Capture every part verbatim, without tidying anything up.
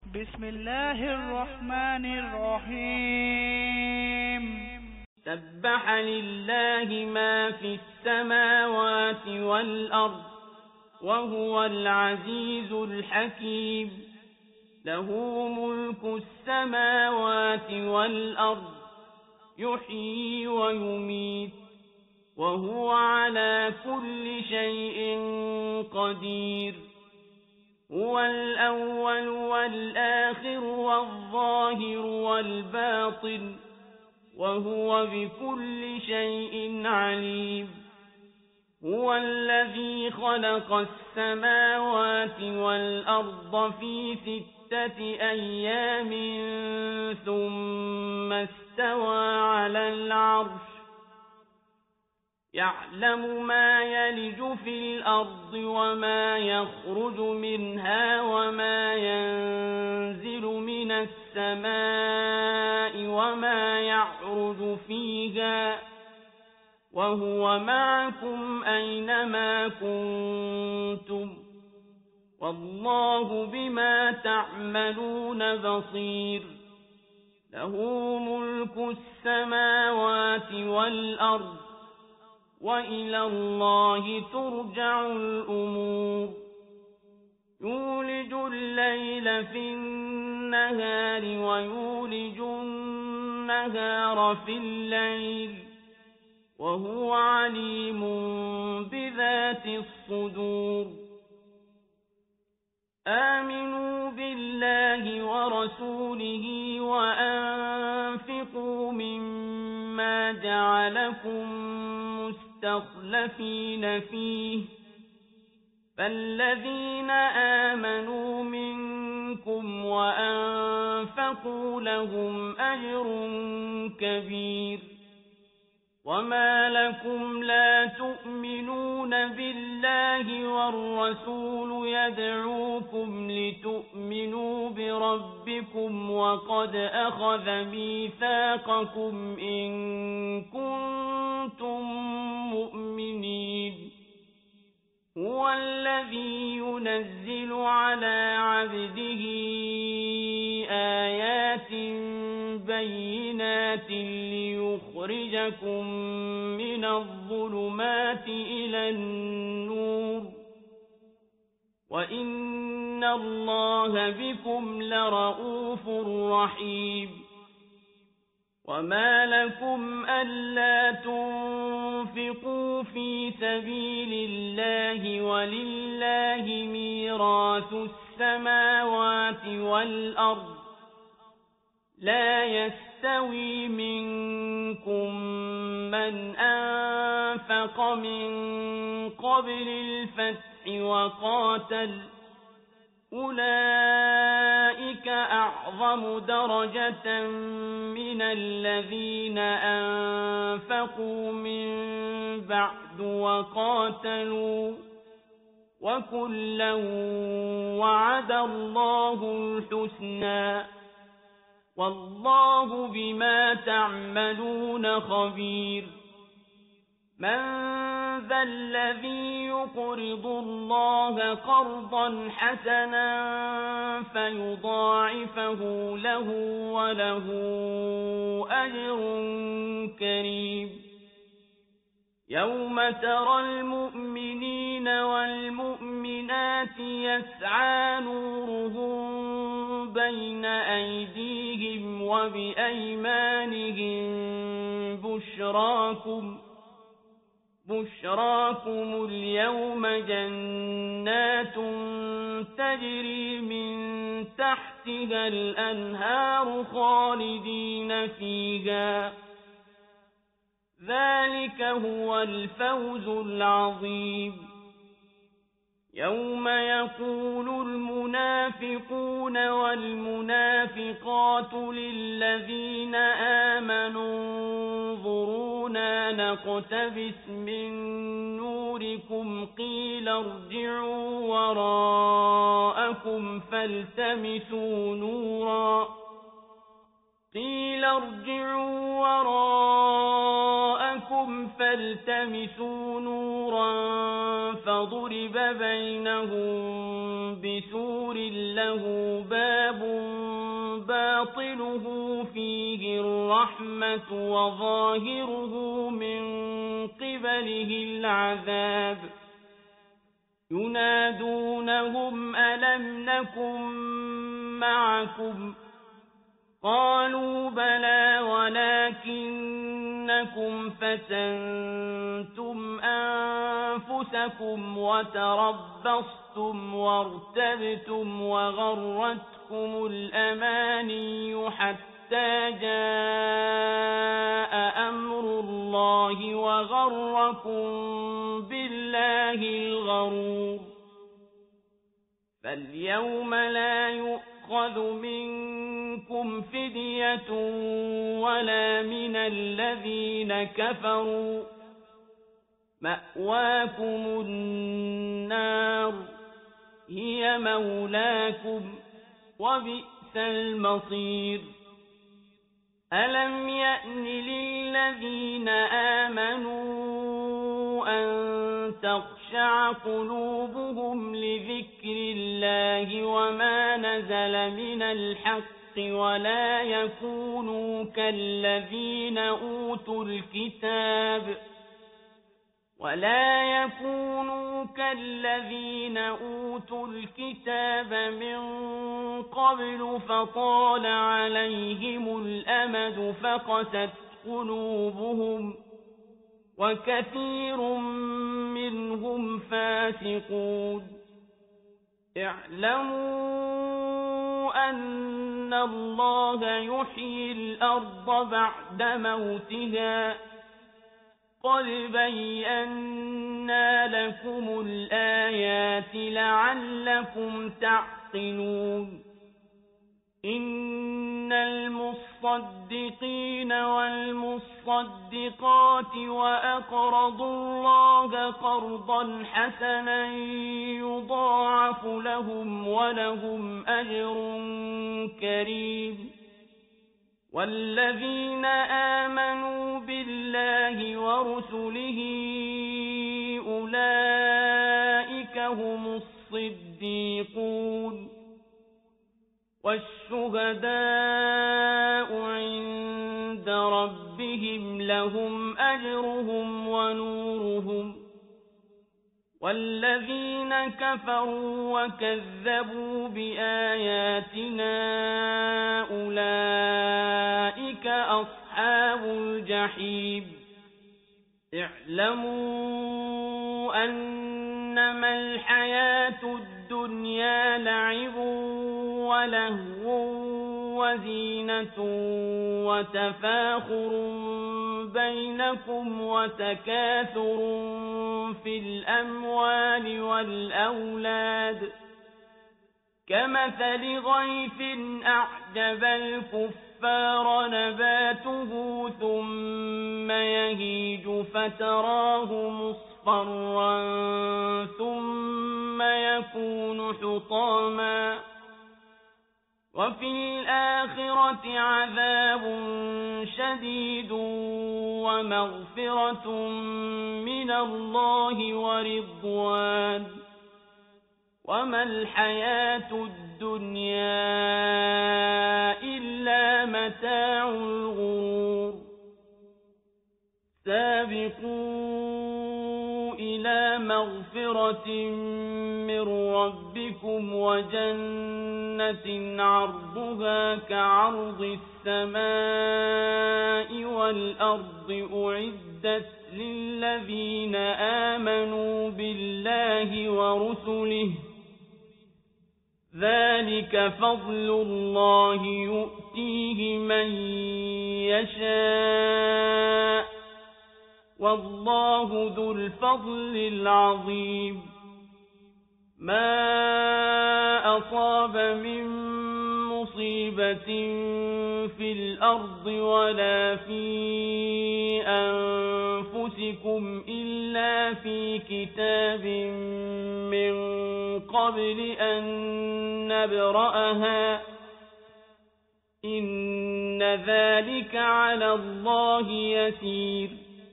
بسم الله الرحمن الرحيم سبح لله ما في السماوات والأرض وهو العزيز الحكيم له ملك السماوات والأرض يحيي ويميت وهو على كل شيء قدير هو الأول والآخر والظاهر والباطن وهو بكل شيء عليم هو الذي خلق السماوات والأرض في ستة أيام ثم استوى على العرش يعلم ما يلج في الأرض وما يخرج منها وما ينزل من السماء وما يعرج فيها وهو معكم أينما كنتم والله بما تعملون بصير له ملك السماوات والأرض وإلى الله ترجع الأمور يولج الليل في النهار ويولج النهار في الليل وهو عليم بذات الصدور آمنوا بالله ورسوله وأنفقوا مما جعلكم مستخلفين فيه فالذين آمنوا منكم وأنفقوا لهم أجر كبير وما لكم لا تؤمنون بالله والرسول يدعوكم لتؤمنوا بربكم وقد أخذ ميثاقكم إن كنتم مؤمنين هو الذي ينزل على عبده آيات بينات ليخرجكم من الظلمات إلى النور وإن الله بكم لرؤوف رحيم وما لكم ألا تنفقوا في سبيل الله ولله ميراث السماوات والأرض لا يستوي منكم من أنفق من قبل الفتح وقاتل أولئك أعظم درجة من الذين أنفقوا من بعد وقاتلوا وكلا وعد الله الحسنى والله بما تعملون خبير من ذا الذي يقرض الله قرضا حسنا فيضاعفه له وله أجر كريم يوم ترى المؤمنين والمؤمنات يسعى نورهم بين أيديهم وبأيمانهم بشراكم بشراكم اليوم جنات تجري من تحتها الأنهار خالدين فيها ذلك هو الفوز العظيم يوم يقول المنافقون والمنافقات للذين آمنوا انظرونا نقتبس من نوركم قيل ارجعوا وراءكم فالتمسوا نورا قيل ارجعوا وراءكم فالتمسوا نورا فضرب بينهم بسور له باب باطنه فيه الرحمة وظاهره من قبله العذاب ينادونهم ألم نكن معكم قالوا بلى ولكنكم فتنتم أنفسكم وتربصتم وارتبتم وغرتكم الأماني حتى جاء أمر الله وغركم بالله الغرور فاليوم لا يؤخذ منكم فدية ولا من الذين كفروا مأواكم النار هي مولاكم وبئس المصير ألم يأن للذين آمنوا أن تخشع قلوبهم لذكر الله وما نزل من الحق ولا يكونوا كالذين أوتوا الكتاب ولا يكونوا كالذين أوتوا الكتاب من قبل فطال عليهم الأمد فقست قلوبهم وكثير منهم فاسقون اعلموا أن الله يحيي الأرض بعد موتها قد بينا لكم الآيات لعلكم تعقلون إن المصدقين والمصدقات وأقرضوا الله قرضا حسنا يضاعف لهم ولهم أجر كريم والذين آمنوا بالله ورسله أولئك هم الصديقون والشهداء عند ربهم لهم أجرهم ونورهم والذين كفروا وكذبوا بآياتنا أولئك أصحاب الجحيم اعلموا أنما الحياة الدنيا لعب ولهو وزينة وتفاخر بينكم وتكاثر في الأموال والأولاد كمثل غيث أعجب الكفار نباته ثم يهيج فتراه مصفرا ثم يكون حطاما وفي الآخرة عذاب شديد ومغفرة من الله ورضوان وما الحياة الدنيا إلا متاع الغرور سابقوا إلى مغفرة من ربكم وجنة عرضها كعرض السماء والأرض أعدت للذين آمنوا بالله ورسله ذلك فضل الله يؤتيه من يشاء والله ذو الفضل العظيم ما أصاب من مصيبة في الأرض ولا في أنفسكم إلا في كتاب من قبل أن نبرأها إن ذلك على الله يسير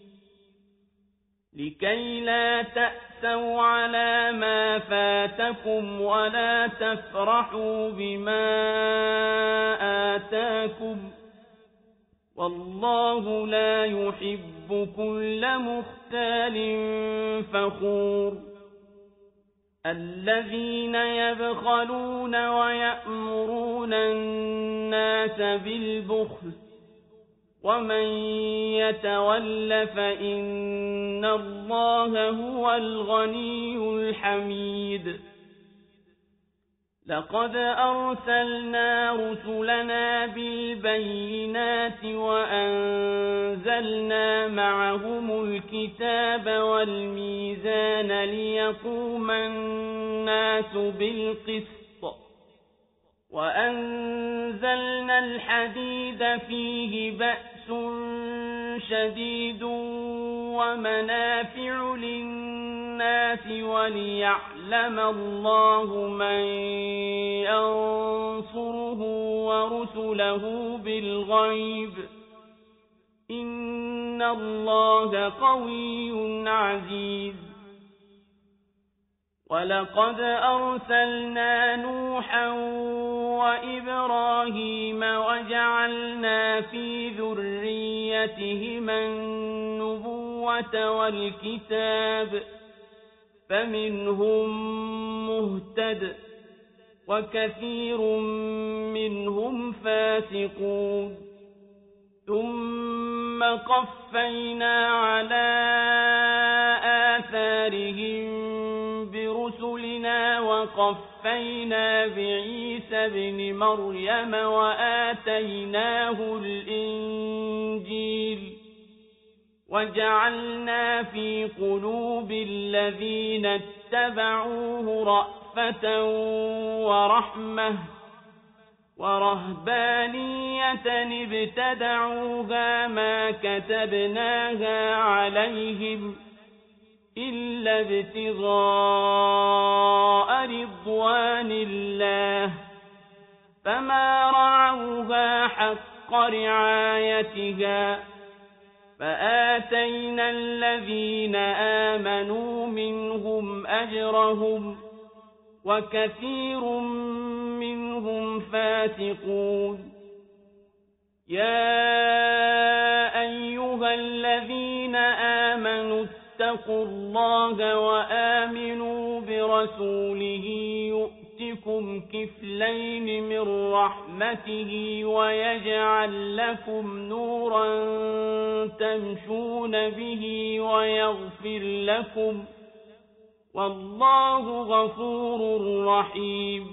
لكي لا تأسوا على ما فاتكم ولا تفرحوا بما آتاكم هداكم والله لا يحب كل مختال فخور الذين يبخلون ويأمرون الناس بالبخل ومن يتول فإن الله هو الغني الحميد لقد أرسلنا رسلنا بالبينات وأنزلنا معهم الكتاب والميزان ليقوم الناس بالقسط وأنزلنا الحديد فيه بأس شديد ومنافع للناس وليعلم الله من ينصره ورسله بالغيب إن الله قوي عزيز ولقد أرسلنا نوحا وإبراهيم وجعلنا في ذريتهما النبوة والكتاب فمنهم مهتد وكثير منهم فاسقون ثم قفينا على آثارهم برسلنا وقفينا بعيسى ابن مريم وآتيناه الإنجيل وجعلنا في قلوب الذين اتبعوه رأفة ورحمة ورهبانية ابتدعوها ما كتبناها عليهم إلا ابتغاء رضوان الله فما رعوها حق رعايتها فآتينا الذين آمنوا منهم أجرهم وكثير منهم فاسقون يا أيها الذين آمنوا اتقوا الله وآمنوا برسوله يؤتكم كفلين من رحمته ويجعل لكم نورا تمشون به ويغفر لكم والله غفور رحيم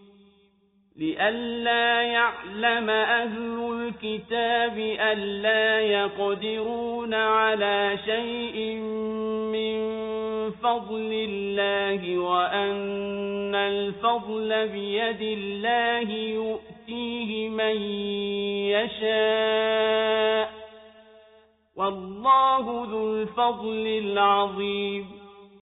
لئلا يعلم أهل الكتاب ألا يقدرون على شيء من فضل الله وأن الفضل بيد الله يؤتيه من يشاء والله ذو الفضل العظيم